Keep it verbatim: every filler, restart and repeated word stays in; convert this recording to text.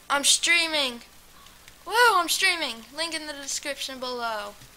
I'm streaming. Woo, I'm streaming. Link in the description below.